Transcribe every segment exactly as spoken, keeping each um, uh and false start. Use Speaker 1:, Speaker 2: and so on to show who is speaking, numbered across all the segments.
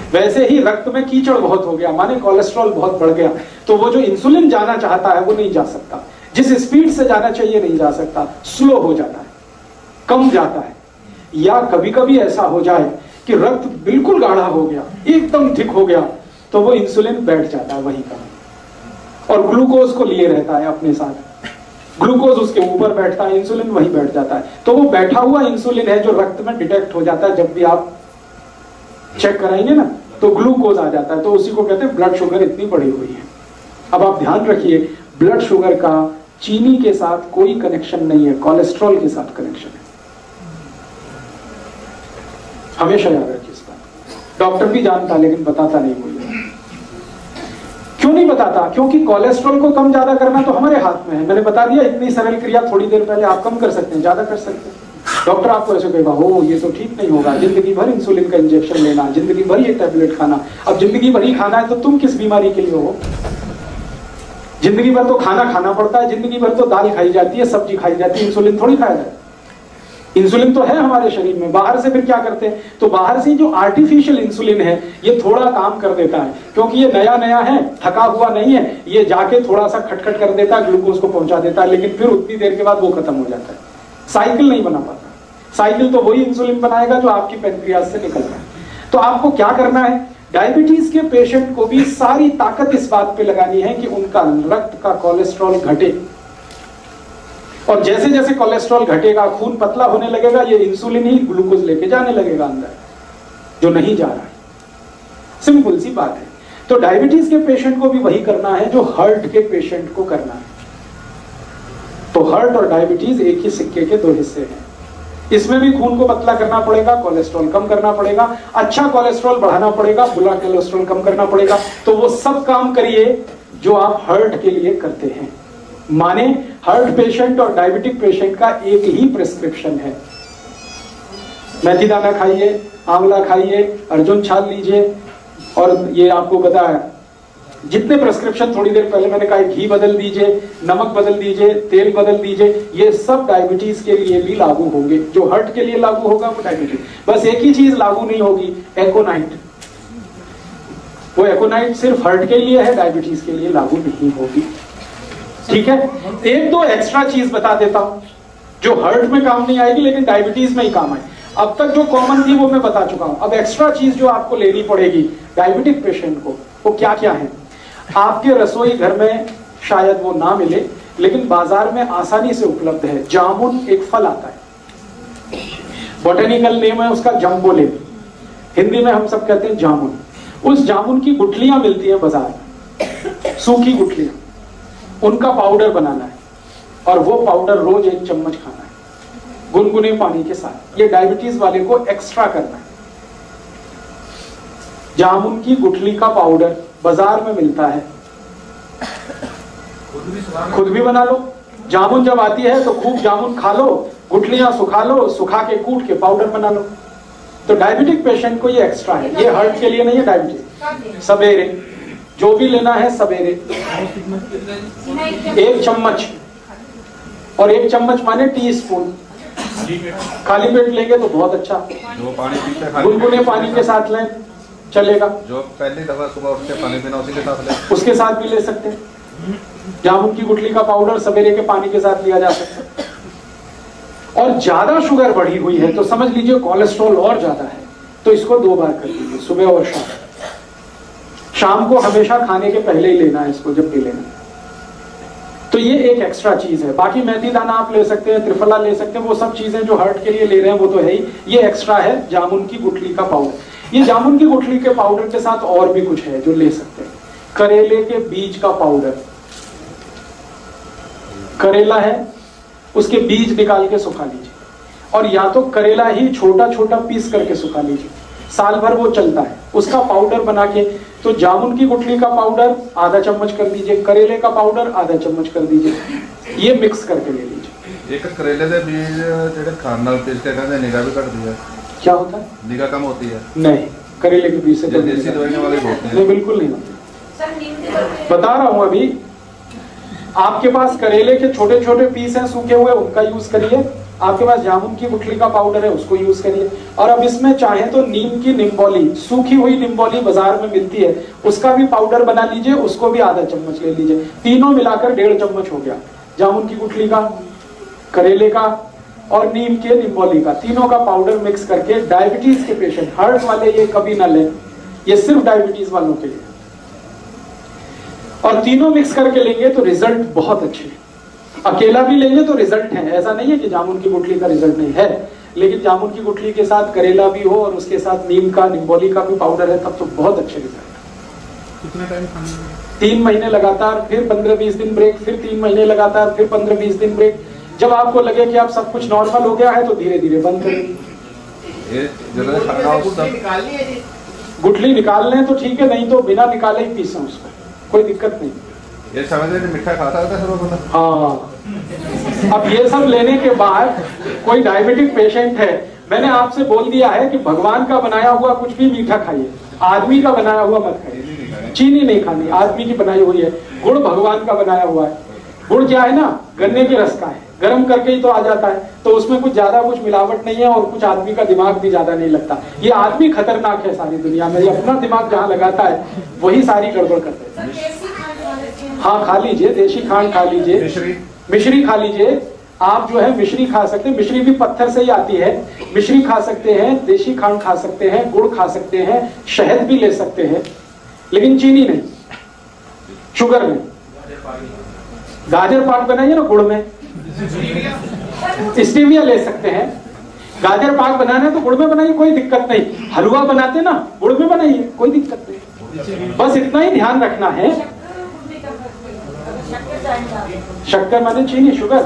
Speaker 1: वैसे ही रक्त में कीचड़ बहुत हो गया, माने कोलेस्ट्रॉल बहुत बढ़ गया, तो वो जो इंसुलिन जाना चाहता है वो नहीं जा सकता, जिस स्पीड से जाना चाहिए नहीं जा सकता, स्लो हो जाता है, कम जाता है। या कभी कभी ऐसा हो जाए कि रक्त बिल्कुल गाढ़ा हो गया, एकदम थिक हो गया, तो वो इंसुलिन बैठ जाता है वहीं का, और ग्लूकोज को लिए रहता है अपने साथ, ग्लूकोज उसके ऊपर बैठता है, इंसुलिन वहीं बैठ जाता है। तो वो बैठा हुआ इंसुलिन है जो रक्त में डिटेक्ट हो जाता है, जब भी आप चेक कराएंगे ना तो ग्लूकोज आ जाता है, तो उसी को कहते हैं ब्लड शुगर इतनी बढ़ी हुई है। अब आप ध्यान रखिए, ब्लड शुगर का चीनी के साथ कोई कनेक्शन नहीं है, कोलेस्ट्रॉल के साथ कनेक्शन है, हमेशा याद रखिए इस बात। डॉक्टर भी जानता लेकिन बताता नहीं कोई। क्यों नहीं बताता? क्योंकि कोलेस्ट्रॉल को कम ज्यादा करना तो हमारे हाथ में है। मैंने बता दिया, इतनी सरल क्रिया थोड़ी देर पहले, आप कम कर सकते हैं, ज्यादा कर सकते हैं। डॉक्टर आपको ऐसे कहेगा, हो ये तो ठीक नहीं होगा, जिंदगी भर इंसुलिन का इंजेक्शन लेना, जिंदगी भर ये टैबलेट खाना। अब जिंदगी भर ही खाना है तो तुम किस बीमारी के लिए हो? जिंदगी भर तो खाना खाना पड़ता है, जिंदगी भर तो दाल खाई जाती है, सब्जी खाई जाती है, इंसुलिन थोड़ी खाया जाए। इंसुलिन तो है हमारे शरीर में, बाहर से फिर क्या करते हैं? तो बाहर से जो आर्टिफिशियल इंसुलिन है ये थोड़ा काम कर देता है, क्योंकि ये नया नया है, थका हुआ नहीं है, ये जाके थोड़ा सा खटखट कर देता है, ग्लूकोज को पहुंचा देता है, लेकिन फिर उतनी देर के बाद वो खत्म हो जाता है। साइकिल नहीं बना पाता। साइकिल तो वही इंसुलिन बनाएगा जो आपकी पैनक्रियाज से निकल रहा है। तो आपको क्या करना है? डायबिटीज के पेशेंट को भी सारी ताकत इस बात पे लगानी है कि उनका रक्त का कोलेस्ट्रॉल घटे, और जैसे जैसे कोलेस्ट्रॉल घटेगा, खून पतला होने लगेगा, ये इंसुलिन ही ग्लूकोज लेके जाने लगेगा अंदर, जो नहीं जा रहा है। सिंपल सी बात है। तो डायबिटीज के पेशेंट को भी वही करना है जो हार्ट के पेशेंट को करना है। तो हार्ट और डायबिटीज एक ही सिक्के के दो हिस्से हैं। इसमें भी खून को पतला करना पड़ेगा, कोलेस्ट्रॉल कम करना पड़ेगा, अच्छा कोलेस्ट्रॉल बढ़ाना पड़ेगा, बुरा कोलेस्ट्रॉल कम करना पड़ेगा। तो वो सब काम करिए जो आप हार्ट के लिए करते हैं। माने हार्ट पेशेंट और डायबिटिक पेशेंट का एक ही प्रिस्क्रिप्शन है। मेथी दाना खाइए, आंवला खाइए, अर्जुन छाल लीजिए, और ये आपको पता है जितने प्रिस्क्रिप्शन थोड़ी देर पहले मैंने कहा, घी बदल दीजिए, नमक बदल दीजिए, तेल बदल दीजिए, ये सब डायबिटीज के लिए भी लागू होंगे। जो हार्ट के लिए लागू होगा वो डायबिटीज। बस एक ही चीज लागू नहीं होगी, एकोनाइट। वो एकोनाइट सिर्फ हार्ट के लिए है, डायबिटीज के लिए लागू नहीं होगी। ठीक है। एक दो एक्स्ट्रा चीज बता देता हूं जो हार्ट में काम नहीं आएगी लेकिन डायबिटीज में ही काम आए। अब तक जो कॉमन थी वो मैं बता चुका हूं। अब एक्स्ट्रा चीज जो आपको लेनी पड़ेगी डायबिटिक पेशेंट को, वो क्या क्या है? आपके रसोई घर में शायद वो ना मिले, लेकिन बाजार में आसानी से उपलब्ध है। जामुन एक फल आता है, बोटेनिकल नेम है उसका जम्बोलेब, हिंदी में हम सब कहते हैं जामुन। उस जामुन की गुठलियां मिलती है बाजार में, सूखी गुठलियां, उनका पाउडर बनाना है, और वो पाउडर रोज एक चम्मच खाना है गुनगुने पानी के साथ। ये डायबिटीज वाले को एक्स्ट्रा करना है। जामुन की गुठली का पाउडर बाजार में मिलता है, खुद भी बना लो। जामुन जब आती है तो खूब जामुन खा लो, गुठलियां सुखा लो, सुखा के कूट के पाउडर बना लो। तो डायबिटिक पेशेंट को ये एक्स्ट्रा है, ये हार्ट के लिए नहीं है। डायबिटीज सवेरे जो भी लेना है, सवेरे एक चम्मच, और एक चम्मच माने टी स्पून, खाली पेट लेंगे तो बहुत अच्छा। गुनगुने पानी के साथ लें, चलेगा। जो पहली दफा सुबह उठ के पानी पीना उसी के साथ ले, उसके साथ भी ले सकते हैं। जामुन की गुठली का पाउडर सवेरे के पानी के साथ लिया जा सकता है। और ज्यादा शुगर बढ़ी हुई है तो समझ लीजिए कोलेस्ट्रॉल और ज्यादा है, तो इसको दो बार कर लीजिए, सुबह और शाम। शाम को हमेशा खाने के पहले ही लेना है इसको, जब भी लेना। तो ये एक एक्स्ट्रा चीज है। बाकी मेथी दाना आप ले सकते हैं, त्रिफला ले सकते हैं, वो सब चीजें जो हार्ट के लिए ले रहे हैं वो तो है ही। ये एक्स्ट्रा है जामुन की गुठली का पाउडर। ये जामुन की गुठली के पाउडर के साथ और भी कुछ है जो ले सकते हैं। करेले के बीज का पाउडर, करेला है उसके बीज निकाल के सुखा लीजिए, और या तो करेला ही छोटा छोटा पीस करके सुखा लीजिए, साल भर वो चलता है। उसका पाउडर बना के, तो जामुन की गुठली का पाउडर आधा चम्मच कर दीजिए, करेले का पाउडर आधा चम्मच कर दीजिए, ये मिक्स करके ले लीजिए।
Speaker 2: एक करेले के बीज जेडे खान नाल पीस के कहंदे निगाह भी घटदी है,
Speaker 1: क्या होता है?
Speaker 2: निगाह कम होती है।
Speaker 1: नहीं, करेले के बीज से तो
Speaker 2: देसी दवाइयां वाले होते हैं।
Speaker 1: नहीं, बिल्कुल नहीं होती। बता रहा हूं अभी, आपके पास करेले के छोटे छोटे पीस हैं सूखे हुए, उनका यूज करिए। आपके पास जामुन की गुठली का पाउडर है, उसको यूज करिए। और अब इसमें चाहे तो नीम की निम्बोली, सूखी हुई निम्बोली बाजार में मिलती है, उसका भी पाउडर बना लीजिए, उसको भी आधा चम्मच ले लीजिए। तीनों मिलाकर डेढ़ चम्मच हो गया, जामुन की गुठली का, करेले का और नीम के निम्बोली का, तीनों का पाउडर मिक्स करके डायबिटीज के पेशेंट, हार्ट वाले ये कभी ना लें, ये सिर्फ डायबिटीज वालों के लिए। और तीनों मिक्स करके लेंगे तो रिजल्ट बहुत अच्छे हैं। अकेला भी लेंगे तो रिजल्ट है, ऐसा नहीं है कि जामुन की गुठली का रिजल्ट नहीं है, लेकिन जामुन की गुठली के साथ करेला भी हो और उसके साथ नीम का, निम्बोली का भी पाउडर है, तब तो बहुत अच्छे रिजल्ट।
Speaker 2: कितना टाइम खाना है?
Speaker 1: तीन महीने लगातार, फिर पंद्रह बीस दिन ब्रेक, फिर तीन महीने लगातार, फिर पंद्रह बीस दिन ब्रेक। जब आपको लगे कि आप सब कुछ नॉर्मल हो गया है तो धीरे धीरे बंद करेंगे। गुठली निकाल लें तो ठीक है, नहीं तो बिना निकाले ही पीसें उसको, कोई दिक्कत नहीं।
Speaker 2: ये समझ रहे मीठा खाता था सब बंदा।
Speaker 1: हाँ, अब ये सब लेने के बाद कोई डायबिटिक पेशेंट है, मैंने आपसे बोल दिया है कि भगवान का बनाया हुआ कुछ भी मीठा खाइए, आदमी का बनाया हुआ मत खाइए। चीनी नहीं खानी, आदमी की बनाई हुई है। गुड़ भगवान का बनाया हुआ है। गुड़ क्या है ना, गन्ने के रस का है, गर्म करके ही तो आ जाता है, तो उसमें कुछ ज्यादा कुछ मिलावट नहीं है और कुछ आदमी का दिमाग भी ज्यादा नहीं लगता। ये आदमी खतरनाक है सारी दुनिया में, ये अपना दिमाग जहाँ लगाता है वही सारी गड़बड़ कर देता है। हाँ, खा लीजिए, देशी खांड खा लीजिए,
Speaker 2: मिश्री
Speaker 1: मिश्री खा लीजिए। आप जो है मिश्री खा सकते हैं, मिश्री भी पत्थर से ही आती है। मिश्री खा सकते हैं, देशी खांड खा सकते हैं, गुड़ खा सकते हैं, शहद भी ले सकते हैं, लेकिन चीनी नहीं, शुगर नहीं। गाजर पाक बनाइए ना गुड़ में, स्टीविया ले सकते हैं। गाजर पाक बनाना है तो गुड़ में बनाइए, कोई दिक्कत नहीं। हलवा बनाते ना, गुड़ में बनाइए, कोई दिक्कत नहीं। बस इतना ही ध्यान रखना है। शक्कर माने चीनी, शुगर,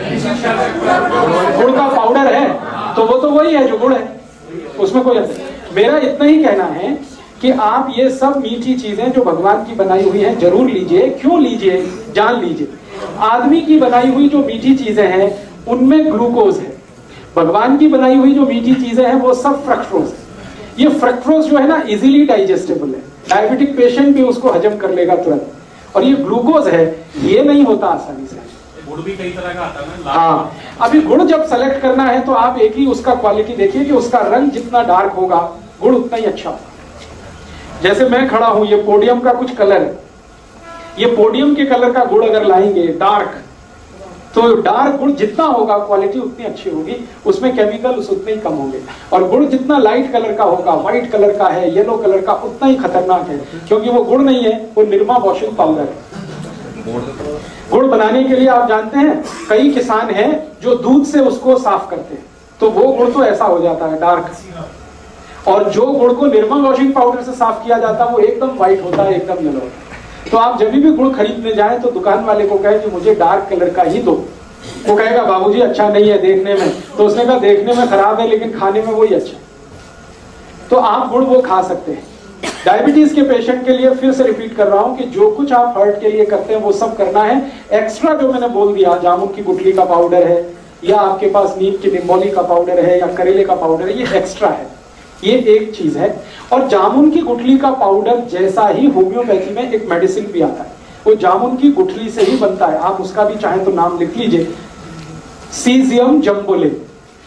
Speaker 1: गुड़ का पाउडर है तो वो तो वही है जो गुड़ है, उसमें कोई अंतर। मेरा इतना ही कहना है कि आप ये सब मीठी चीजें जो भगवान की बनाई हुई हैं जरूर लीजिए। क्यों लीजिए, जान लीजिए। आदमी की बनाई हुई जो मीठी चीजें हैं उनमें ग्लूकोज है, भगवान की बनाई हुई जो मीठी चीजें हैं वो सब फ्रक्टोज है। ये फ्रक्टोज जो है ना इजीली डाइजेस्टेबल है, डायबिटिक पेशेंट भी उसको हजम कर लेगा तुरंत। और ये ग्लूकोज है, ये नहीं होता आसानी से।
Speaker 3: गुड़ भी कई तरह का आता है ना।
Speaker 1: हाँ, अभी गुड़ जब सेलेक्ट करना है तो आप एक ही उसका क्वालिटी देखिए कि उसका रंग जितना डार्क होगा गुड़ उतना ही अच्छा होगा। जैसे मैं खड़ा हूं, ये पोडियम का कुछ कलर है, ये पोडियम के कलर का गुड़ अगर लाएंगे डार्क, तो डार्क गुड़ जितना होगा क्वालिटी उतनी अच्छी होगी, उसमें केमिकल्स उतने ही कम होंगे। और गुड़ जितना लाइट कलर का होगा, व्हाइट कलर का है, येलो कलर का, उतना ही खतरनाक है, क्योंकि वो गुड़ नहीं है, वो निरमा वॉशिंग पाउडर है। गुड़ बनाने के लिए आप जानते हैं कई किसान हैं जो दूध से उसको साफ करते हैं, तो वो गुड़ तो ऐसा हो जाता है डार्क। और जो गुड़ को निरमा वॉशिंग पाउडर से साफ किया जाता है वो एकदम व्हाइट होता है, एकदम येलो होता है। तो आप जब भी गुड़ खरीदने जाएं तो दुकान वाले को कहे कि मुझे डार्क कलर का ही दो। वो कहेगा बाबूजी अच्छा नहीं है देखने में, तो उसने कहा देखने में खराब है लेकिन खाने में वही अच्छा। तो आप गुड़ वो खा सकते हैं। डायबिटीज के पेशेंट के लिए फिर से रिपीट कर रहा हूं कि जो कुछ आप हार्ट के लिए करते हैं वो सब करना है। एक्स्ट्रा जो मैंने बोल दिया, जामुन की गुठली का पाउडर है, या आपके पास नीम की निम्बोली का पाउडर है, या करेले का पाउडर है, ये एक्स्ट्रा है, ये एक चीज है। और जामुन की गुठली का पाउडर जैसा ही होम्योपैथी में एक मेडिसिन भी आता है, वो जामुन की गुठली से ही बनता है। आप उसका भी चाहें तो नाम लिख लीजिए, सीजियम जम्बोलिन,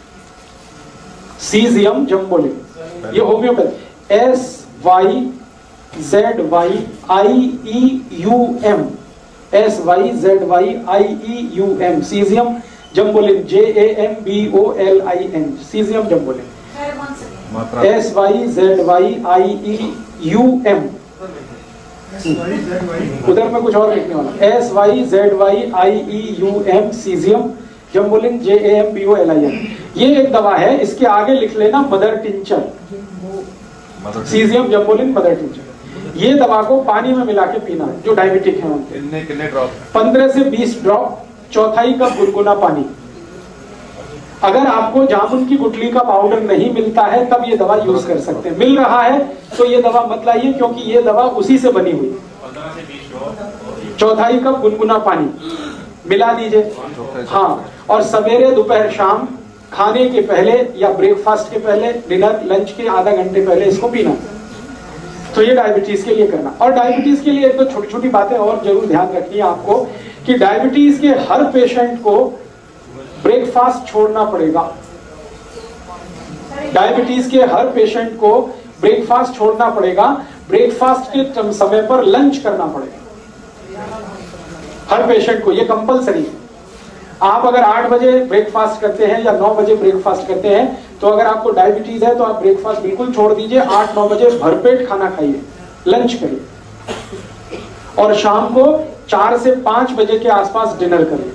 Speaker 1: सीजियम जम्बोलिन। ये homeopathy, S Y Z Y I E U M, S Y Z Y I E U M, syzygium jambolin, J A M B O L I N, syzygium jambolin, S Y Z Y I E U M. उधर में कुछ और लिखने वाला, S Y Z Y I E U M, syzygium jambolin, J A M B O L I N. ये एक दवा है, इसके आगे लिख लेना mother tincture, syzygium jambolin mother tincture. ये दवा को पानी में मिला के पीना है जो डायबिटिक है उनके।
Speaker 2: कितने कितने ड्रॉप? पंद्रह
Speaker 1: से बीस ड्रॉप, चौथाई कप गुनगुना पानी। अगर आपको जामुन की गुठली का पाउडर नहीं मिलता है तब ये दवा यूज कर सकते हैं। मिल रहा है तो ये दवा मत लाइए, क्योंकि ये दवा उसी से बनी हुई। चौथाई कप गुनगुना पानी मिला दीजिए, हाँ। और सवेरे दोपहर शाम खाने के पहले या ब्रेकफास्ट के पहले, डिनर लंच के आधा घंटे पहले इसको पीना। तो ये डायबिटीज के लिए करना। और डायबिटीज के लिए एक तो छोटी छोटी बातें और जरूर ध्यान रखनी है आपको कि डायबिटीज के हर पेशेंट को ब्रेकफास्ट छोड़ना पड़ेगा। डायबिटीज के हर पेशेंट को ब्रेकफास्ट छोड़ना पड़ेगा। ब्रेकफास्ट के समय पर लंच करना पड़ेगा हर पेशेंट को, ये कंपलसरी है। आप अगर आठ बजे ब्रेकफास्ट करते हैं या नौ बजे ब्रेकफास्ट करते हैं, तो अगर आपको डायबिटीज है तो आप ब्रेकफास्ट बिल्कुल छोड़ दीजिए। आठ नौ बजे भरपेट खाना खाइए, लंच करिए, और शाम को चार से पांच बजे के आसपास डिनर करिए।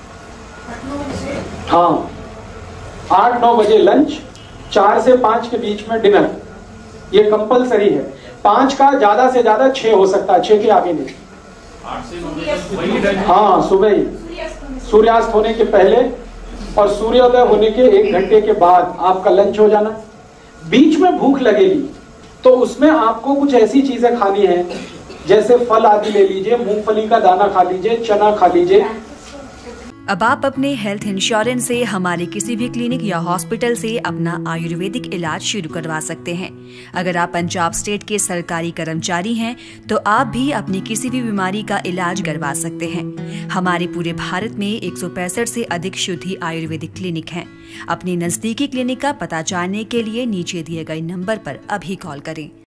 Speaker 1: हाँ, आठ नौ बजे लंच, चार से पांच के बीच में डिनर, ये कंपलसरी है। पांच का ज्यादा से ज्यादा छह हो सकता है, छह के आगे नहीं।
Speaker 3: आठ से नौ बजे वही टाइम।
Speaker 1: हाँ, सुबह ही, सूर्यास्त होने के पहले और सूर्योदय होने के एक घंटे के बाद आपका लंच हो जाना। बीच में भूख लगेगी तो उसमें आपको कुछ ऐसी चीजें खानी है, जैसे फल आदि ले लीजिए, मूंगफली का दाना खा लीजिए, चना खा लीजिए।
Speaker 4: अब आप अपने हेल्थ इंश्योरेंस से हमारे किसी भी क्लिनिक या हॉस्पिटल से अपना आयुर्वेदिक इलाज शुरू करवा सकते हैं। अगर आप पंजाब स्टेट के सरकारी कर्मचारी हैं तो आप भी अपनी किसी भी बीमारी का इलाज करवा सकते हैं। हमारे पूरे भारत में एक सौ पैंसठ से अधिक शुद्धि आयुर्वेदिक क्लिनिक हैं। अपने नजदीकी क्लिनिक का पता जानने के लिए नीचे दिए गए नंबर पर अभी कॉल करें।